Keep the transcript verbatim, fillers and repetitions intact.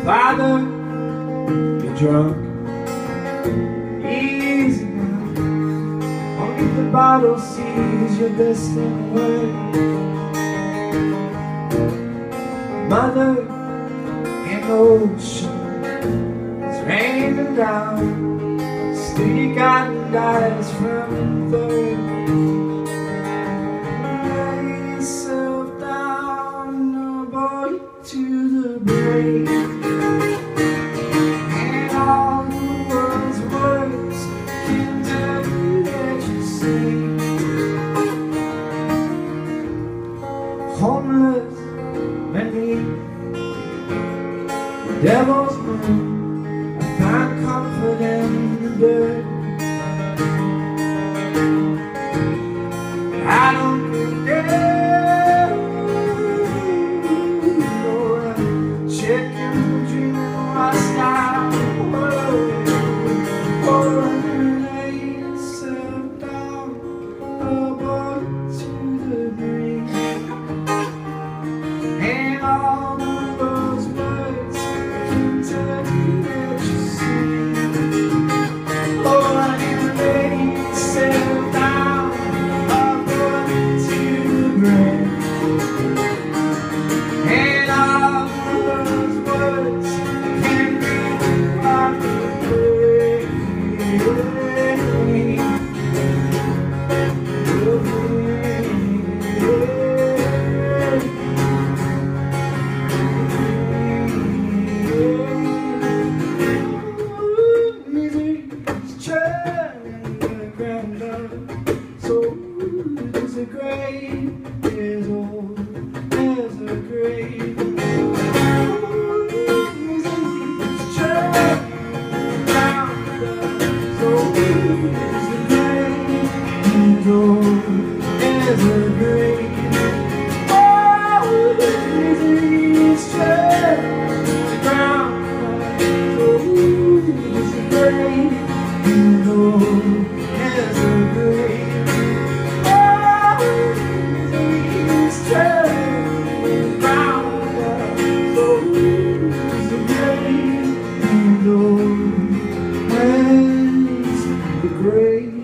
Father, you're drunk. Easy now. Only the bottle sees your best in way. Mother, in ocean, it's raining down. Still you got eyes from third. Lay yourself down a boat to the brain. And all the world's words can tell you that you sing. Homeless beneath the devil's moon, I find comfort in the dirt. I don't care, or a chicken dream washed out. Oh, lay yourself down a boat to the brink. And all of those words can tell you that you sing. Oh, I can lay yourself down a boat to the brink. And all of those words can be like the rain. So there's a grave as old as a grave. It's turning round. So there's a grave as old as a grave. Oh, it's turning round. So there's a grave as old as a grave. Great.